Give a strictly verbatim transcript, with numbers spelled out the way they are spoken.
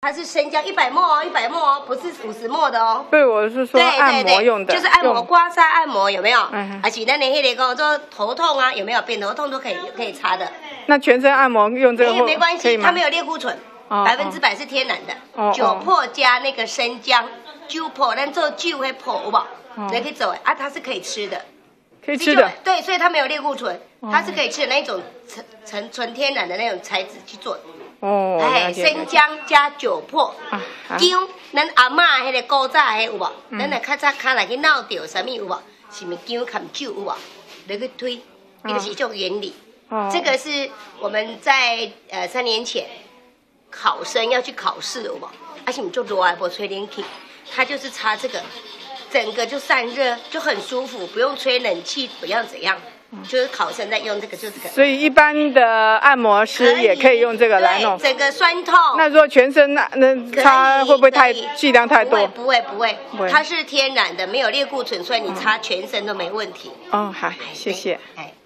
它是生姜一百毫升哦，一百毫升哦，不是五十毫升的哦。 对，我是说按摩用的， 就是按摩、刮痧按摩有没有？ 嗯， 而且那你那个说头痛啊，有没有？扁头痛都可以可以擦的。 那全身按摩用这个没关系，它没有类固醇，百分之百是天然的。 哦、 酒粕加那个生姜，酒粕，咱做酒会粕，有无？你可以走啊，它是可以吃的。 可以吃的。 对，所以它没有类固醇，它是可以吃的那一种纯纯纯天然的那种材质去做的。哦，哎，生姜加酒粕，姜，咱阿嬷迄个古早迄有无？咱来较早卡来去闹着什么有无？是咪姜含酒有无？来去推，一个是一种原理。这个是我们在呃三年前考生要去考试有无？而且你做热爱波吹冷气，它就是擦这个。整个就散热，就很舒服，不用吹冷气，不要怎样，就是考生在用这个，就这个。 所以一般的按摩师也可以用这个来弄。 整个酸痛。 那如果全身那那擦会不会太剂量太多？ 不会不会不会，它是天然的，没有类固醇，所以你擦全身都没问题。 哦，好，谢谢。哎。